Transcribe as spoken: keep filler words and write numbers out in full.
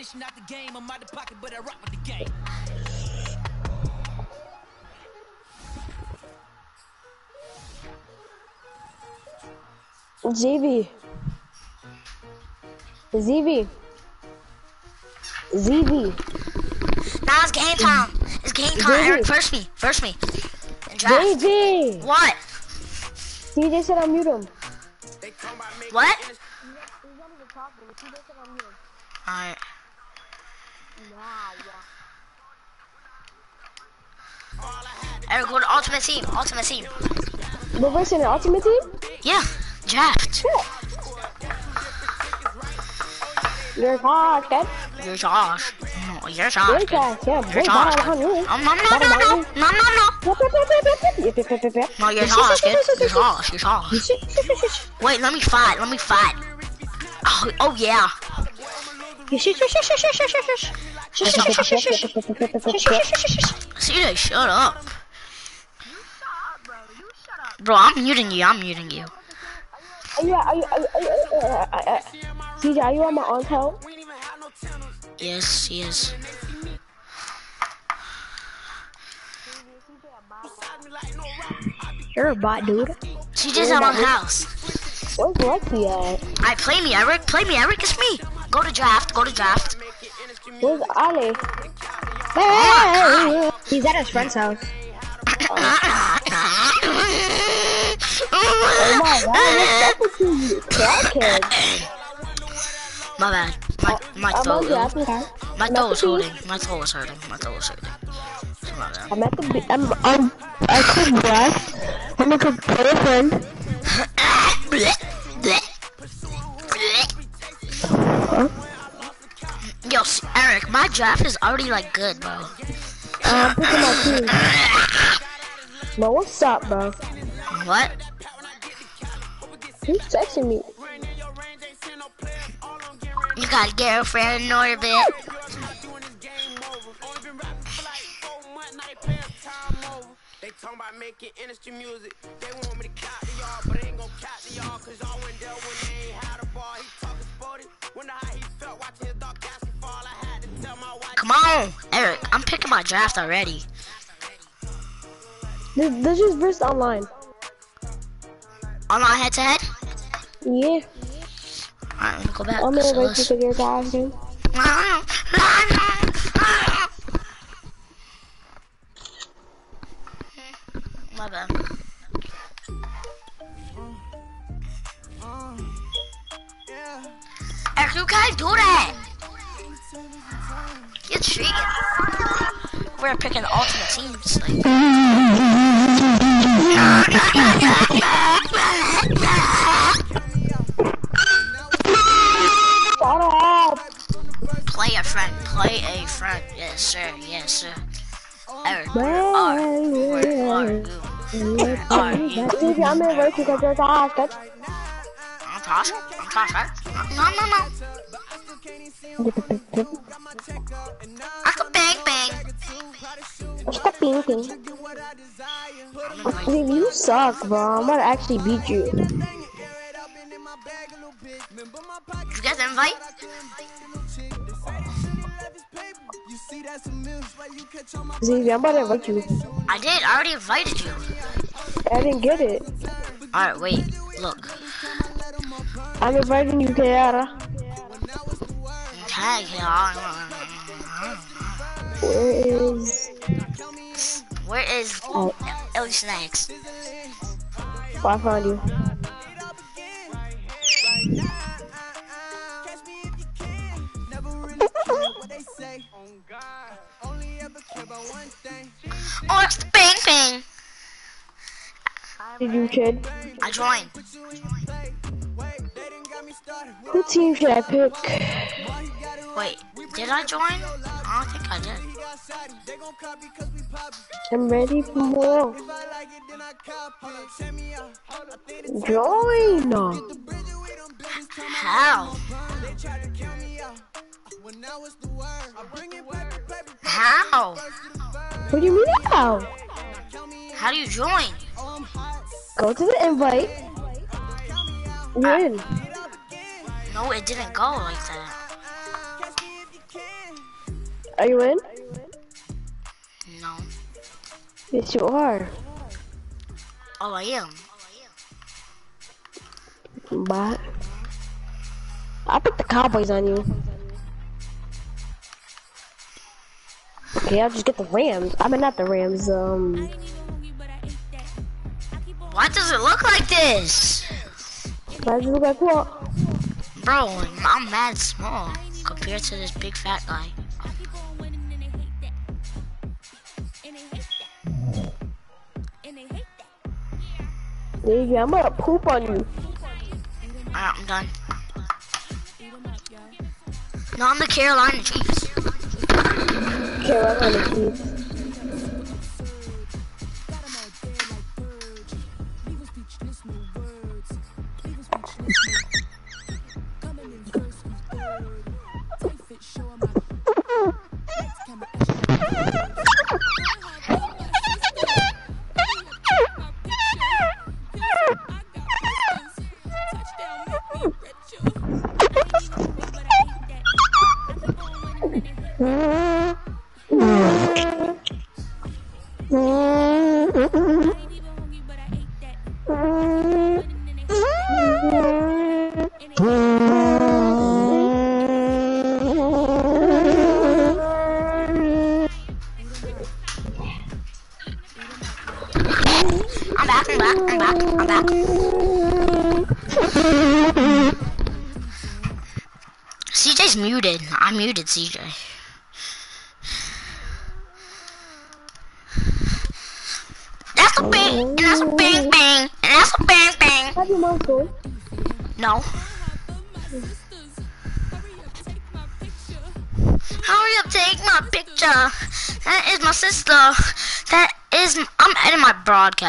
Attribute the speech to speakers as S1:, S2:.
S1: Z V. Z V. Z V.
S2: Now it's game time. It's game time. Eric, first me. First me.
S1: Z V.
S2: What?
S1: He just said unmute him.
S2: What? Alright. Eric, go to ultimate team. Ultimate team.
S1: We're versing an ultimate team?
S2: Yeah. Draft.
S1: You're Josh, Dad.
S2: You're Josh. No, you're Josh.
S1: You're Josh, yeah.
S2: You're Josh. Um, no, no, no, no, no, no, no. No, you're Josh, kid. You're Josh. You're Josh. Wait, let me fight. Let me fight. Oh, oh yeah. C J, shut up. Bro, I'm muting you. I'm muting you.
S1: Are you, are you, are you, are you, uh, uh, uh, C J, are you on my aunt's house?
S2: Yes, he is.
S1: You're a bot, dude.
S2: C J's at my house.
S1: Where's Lexi at?
S2: Alright, play me, Eric. Play me, Eric. It's me. Go to draft. Go to draft.
S1: Where's Ali?
S2: Oh,
S1: he's at his friend's house. Oh, oh my god, what's up with you, crackhead?
S2: My bad. My, my
S1: I'm
S2: throat.
S1: on
S2: My throat was hurting. My throat was hurting. My throat was hurting. So my bad.
S1: I'm at the. I'm. I'm. I could draft. I'm gonna cook for a friend. Huh?
S2: Yo, Eric, my draft is already like good, bro.
S1: Uh, I'm picking my team. Bro, what's up, bro?
S2: What?
S1: Who's texting me?
S2: You got a girlfriend in orbit.
S3: They talking about making industry music. They want me to cop to y'all, but I ain't gon' cop to y'all, cause y'all went there when they ain't had a ball. He talking sporty. Wonder how he felt watching his dog Cassie fall. I had to tell my wife.
S2: Come on, Eric. I'm picking my draft already.
S1: This, this is versus online.
S2: Online head to head?
S1: Yeah.
S2: Alright, let me go back.
S1: I'm gonna
S2: So
S1: wait
S2: let's-
S1: to your costume.
S2: My bad. Eric, you can't do that. You're cheating. We're picking the ultimate teams. Like.
S1: Shut up!
S2: Play a friend. Play a friend. Yes, sir. Yes, sir. Eric, where
S1: Well,
S2: are you? Where are you? Where are you?
S1: C J, I'm gonna wait to your costume.
S2: I'm Tosh. I'm Tosh, right? No, no, no. I could bang bang.
S1: Stop being king. Dude, you suck, bro. I'm gonna actually beat you.
S2: Did you get the invite?
S1: Z, I'm about to invite you.
S2: I did. I already invited you.
S1: I didn't get it.
S2: Alright, wait. Look.
S1: I'm inviting you, Kiara.
S2: Okay, yeah.
S1: Where is...
S2: Where is
S1: Oh,
S2: Ellie Snacks?
S1: oh, I found you.
S2: Oh, it's the bang bang.
S1: Did you, kid?
S2: I joined.
S1: Who team should I pick?
S2: Wait, did I join? I don't think I did.
S1: I'm ready for more. Join!
S2: How? How?
S1: What do you mean how?
S2: How do you join?
S1: Go to the invite. You're in.
S2: No, it didn't go like that.
S1: Are you in?
S2: No.
S1: Yes, you are.
S2: Oh, I am.
S1: But I picked the Cowboys on you. Okay, I'll just get the Rams. I mean, not the Rams. Um.
S2: Why does it look like this?
S1: Why does it look like what?
S2: Bro, I'm mad small compared to this big fat guy.
S1: There you go. I'm gonna poop on you.
S2: Alright, I'm done. No, I'm the Carolina Chiefs.
S1: Carolina Chiefs.
S2: I'm back, I'm back, I'm back, I'm back. C J's muted. I muted C J. That's a bang, and that's a bang bang, and that's a bang bang.
S1: Have your mom go?
S2: No. Hurry up, take my picture. That is my sister. That is, I'm editing my broadcast.